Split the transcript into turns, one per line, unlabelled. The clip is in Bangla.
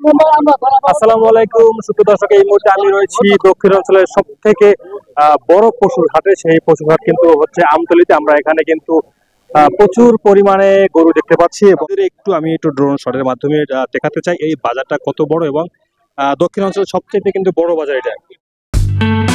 আসসালামু আলাইকুম সুপ্রিয় দর্শক, এই মুহূর্তে আমি রয়েছি দক্ষিণ অঞ্চলের সব থেকে বড় পশুর হাটে। সেই পশুর হাট কিন্তু হচ্ছে আমতলীতে। আমরা এখানে কিন্তু প্রচুর পরিমাণে গরু দেখতে পাচ্ছি এবং একটু ড্রোন শটের মাধ্যমে দেখাতে চাই এই বাজারটা কত বড় এবং দক্ষিণ অঞ্চলের সবচেয়ে কিন্তু বড় বাজার এটা।